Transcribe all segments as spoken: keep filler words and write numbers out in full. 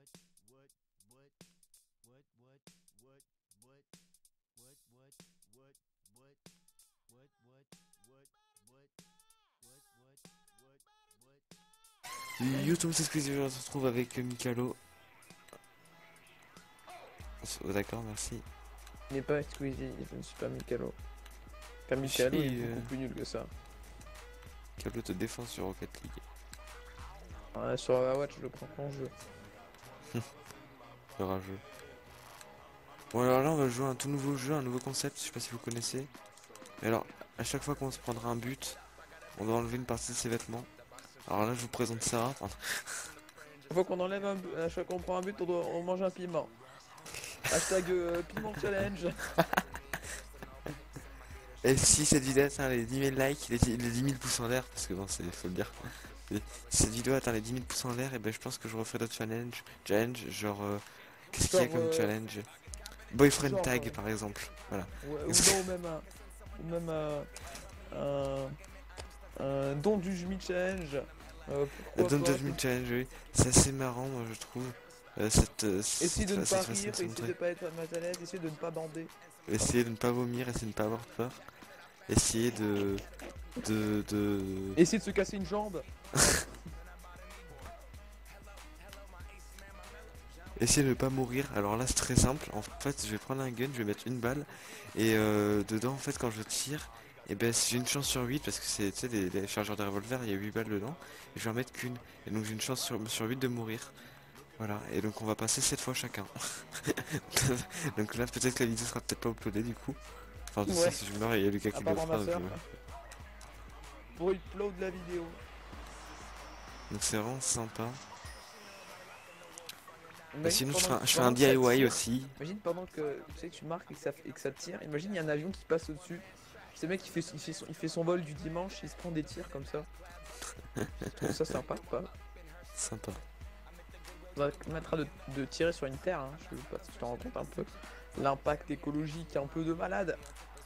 YouTube, c'est ce que je se retrouve avec Mikalo. Oh, d'accord, merci. Il n'est pas Squeezie, je ne suis pas Mikalo. Car Mikalo Si, est beaucoup euh... plus nul que ça. Mikalo te défend sur Rocket League. Ah, sur Overwatch, je le prends en jeu. Le rageux. Bon, alors là, on va jouer à un tout nouveau jeu, un nouveau concept, je sais pas si vous connaissez. Mais alors, à chaque fois qu'on se prendra un but, on doit enlever une partie de ses vêtements. Alors là, je vous présente Sarah. Chaque fois qu'on enlève un but, à chaque fois qu'on prend un but, on, doit, on mange un piment. Hashtag euh, piment challenge. Et si cette vidéo atteint les dix mille likes, les, les dix mille pouces en l'air, parce que bon, c'est faut le dire. Et si cette vidéo atteint les dix mille pouces en l'air, et ben je pense que je referai d'autres challenges. Challenge, genre, euh, qu'est-ce qu'il y a comme euh, challenge? Boyfriend genre, tag euh, par exemple. Voilà. Ouais, ou non, ou même un, ou même un, un, un don du Jumi challenge. Euh, La pourquoi Don't pas Judge Me Challenge, oui. C'est assez marrant, moi, je trouve. Euh, cette, euh, Essayez cette, de ne cette pas façon rire, de se essayez montrer. de pas être mal à l'aise, essayez de ne pas bander. Essayez de ne pas vomir, essayez de ne pas avoir peur. Essayez de... de... de... Essayez de se casser une jambe. Essayez de ne pas mourir. Alors là, c'est très simple. En fait, je vais prendre un gun, je vais mettre une balle. Et euh, dedans, en fait, quand je tire, et ben j'ai une chance sur huit, parce que c'est, tu sais, les, les chargeurs de revolver, il y a huit balles dedans. Et je vais en mettre qu'une. Et donc j'ai une chance sur, sur huit de mourir. Voilà, et donc on va passer sept fois chacun. Donc là, peut-être que la vidéo sera peut-être pas uploadée du coup. Enfin, je sais, Ouais. si je meurs, il y a Lucas À qui part le par fera. ma Donc, soeur. euh, Pour upload la vidéo. donc c'est vraiment sympa. Et Imagine sinon, je pendant, ferai, un- je ferai un pendant que ça D I Y tire. aussi. Imagine pendant que tu sais que tu marques et que ça, et que ça tire. Imagine il y a un avion qui passe au-dessus. Ce mec il fait, il, fait son, il fait son vol du dimanche, il se prend des tirs comme ça. Je trouve ça sympa ou pas? Sympa. On va mettre de, de tirer sur une terre, hein. Je sais pas si tu te rends compte un peu. L'impact écologique un peu de malade.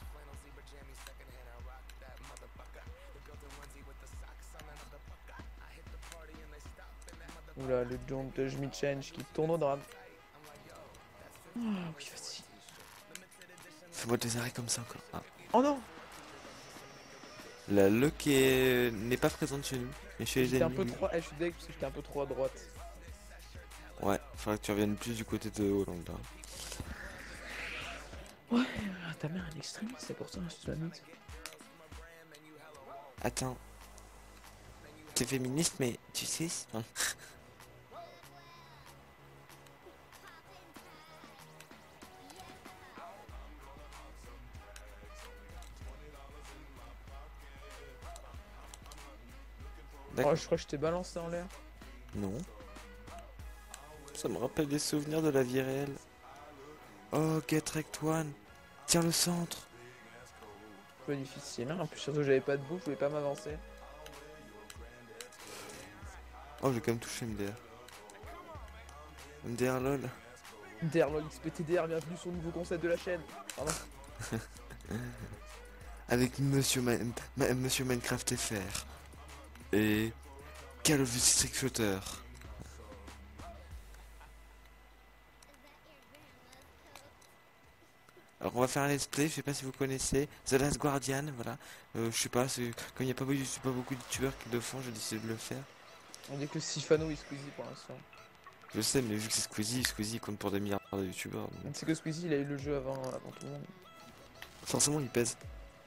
Oula, le Don't Judge Me Change qui tourne au drame. Oh oui, vas-y. Fais-moi des arrêts comme ça encore. Ah. Oh non! La luck est... n'est pas présente chez nous, mais chez les J'étais un ennemis. peu oui. trop. Eh, je suis deg parce que j'étais un peu trop à droite. Ouais, faudrait que tu reviennes plus du côté de Hollande. Hein. Ouais, ta mère est extrémiste, c'est pour ça, je te la mythe. Attends. T'es féministe, mais tu sais... Hein. Oh, je crois que je t'ai balancé en l'air. Non. Ça me rappelle des souvenirs de la vie réelle. Oh, Get Wrecked One. Tiens le centre. Un peu difficile, hein. En plus, surtout, j'avais pas de bouffe, je voulais pas m'avancer. Oh, j'ai quand même touché M D R. M D R lol. D R lol X P T D R, bienvenue sur le nouveau concept de la chaîne. Pardon. Avec Monsieur, Ma Ma Monsieur Minecraft F R. Et... Call of Duty Trick Shooter. Alors on va faire un let's play, je sais pas si vous connaissez, The Last Guardian, voilà. Euh, je sais pas, c'est comme il n'y a pas, pas beaucoup de youtubeurs qui le font, j'ai décidé de le faire. On dit que Sifano et Squeezie pour l'instant. Je sais, mais vu que c'est Squeezie, Squeezie compte pour des milliards de youtubeurs. Donc... Tu sais que Squeezie il a eu le jeu avant, avant tout le monde. Forcément il pèse.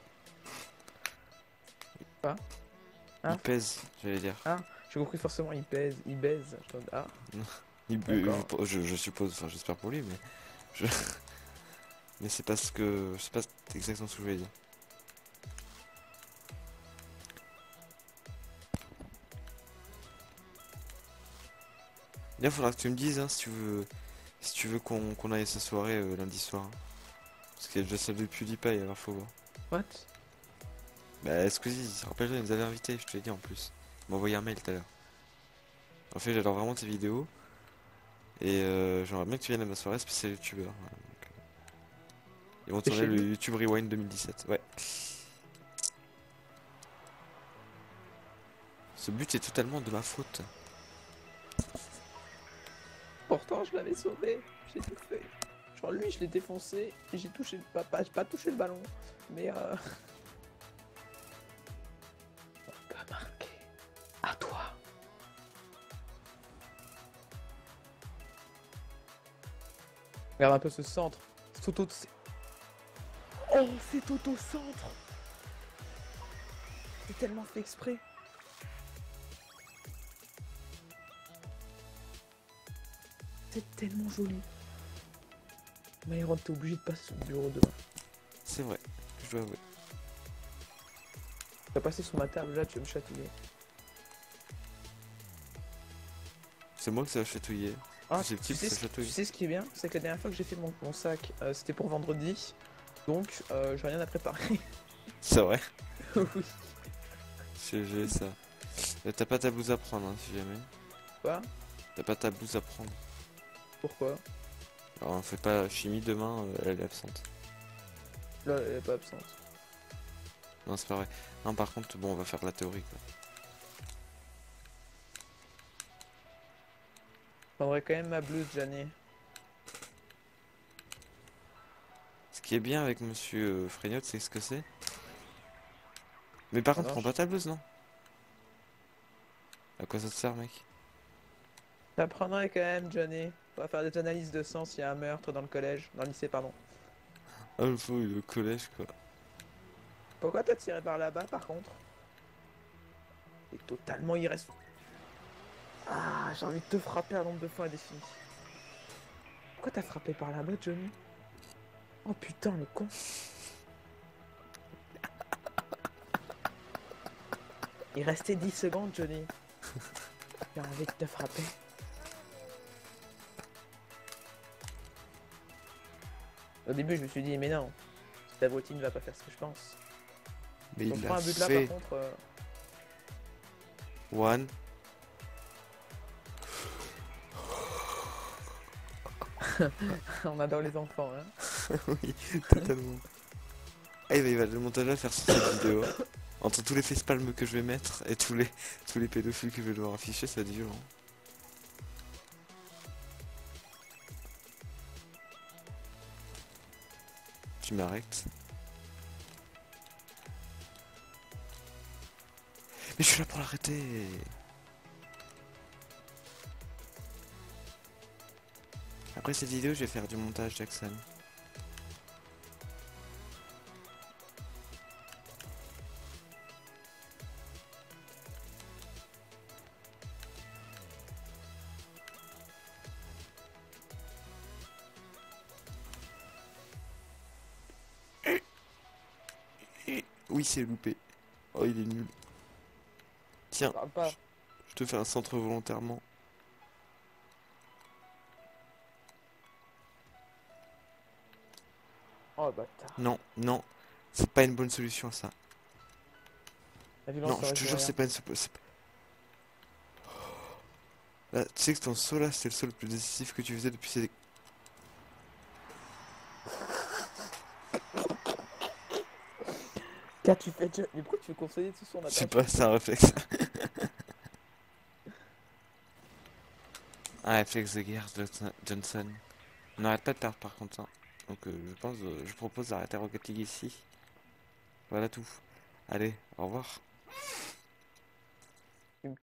Quoi? Il Hein? pèse, j'allais dire. Ah, j'ai compris forcément il pèse, il baise. Ah. il, euh, je, je suppose, enfin j'espère pour lui, mais... Je... mais c'est parce que... C'est pas exactement ce que je voulais dire. Là, faudra que tu me dises hein, si tu veux, si tu veux qu'on qu'on aille à sa soirée euh, lundi soir. Hein. Parce qu'il y a déjà celle de PewDiePie, alors faut voir. What? Bah, Squeezie, rappelle-toi, il nous avait invité, je te l'ai dit en plus. Il m'a envoyé un mail tout à l'heure. En fait, j'adore vraiment tes vidéos. Et euh, j'aimerais bien que tu viennes à ma soirée spéciale youtubeur. Voilà, donc, euh... Ils vont tourner le YouTube Rewind deux mille dix-sept. Ouais. Ce but est totalement de ma faute. Oh. pourtant je l'avais sauvé. J'ai tout fait. Genre lui je l'ai défoncé et j'ai touché le papa. J'ai pas touché le ballon. Mais euh... on peut marquer. À toi. Regarde un peu ce centre. C'est auto... Oh, c'est auto-centre. C'est tellement fait exprès. C'est tellement joli. Myron, t'es obligé de passer au bureau demain. C'est vrai, je dois avouer. Tu vas passer sur ma table là, tu vas me chatouiller. C'est moi que ça a chatouillé. Ah, C'est tu petit sais, que ça ce, chatouille. tu sais ce qui est bien, c'est que la dernière fois que j'ai fait mon, mon sac, euh, c'était pour vendredi. Donc, euh, j'ai rien à préparer. C'est vrai. Oui. J'ai j'ai ça. Euh, T'as pas ta blouse à prendre, hein, si jamais. Quoi? T'as pas ta blouse à prendre. Pourquoi? Alors on fait pas chimie demain, euh, elle est absente. Là, elle est pas absente. Non, c'est pas vrai. Non, par contre, bon, on va faire la théorie, quoi. Je prendrais quand même ma blouse, Janet. Ce qui est bien avec Monsieur euh, Freignot, c'est ce que c'est. Mais par Ah contre, non, prends je- pas ta blouse, non? À quoi ça te sert, mec? T'apprendrais quand même, Janet. On va faire des analyses de sang s'il y a un meurtre dans le collège. Dans le lycée, pardon. Ah, le faux, le collège, quoi. Pourquoi t'as tiré par là-bas, par contre? C'est totalement irresponsable. Ah, j'ai envie de te frapper un nombre de fois indéfini. Pourquoi t'as frappé par là-bas, Johnny? Oh putain, le con. Il restait dix secondes, Johnny. J'ai envie de te frapper. Au début, je me suis dit, mais non, cette abruti ne va pas faire ce que je pense. Mais Si on il prend l'a un but là, fait. par contre... euh, One. on adore les enfants, hein. Oui, totalement. Ah, il va, il va le montage à faire sur cette vidéo. Entre tous les facepalms que je vais mettre et tous les tous les pédophiles que je vais devoir afficher, ça va être violent. Tu m'arrêtes. Mais je suis là pour l'arrêter. Après cette vidéo, je vais faire du montage, Jackson. Oui, c'est loupé. Oh, il est nul. Tiens, Parle pas. je te fais un centre volontairement. Oh, bâtard. Non, non, c'est pas une bonne solution ça. La violence Non, je serait te sur jure, rien. c'est pas une... c'est pas- c'est pas- Là, tu sais que ton saut là, c'était le saut le plus décisif que tu faisais depuis ces... Qu'as-tu fait, John? Mais pourquoi tu veux conseiller tout son Je sais attaque? pas, c'est un réflexe. Un réflexe de guerre, Johnson. Johnson. On n'arrête pas de perdre par contre. Hein. Donc euh, je pense, euh, je propose d'arrêter Rocket League ici. Voilà tout. Allez, au revoir.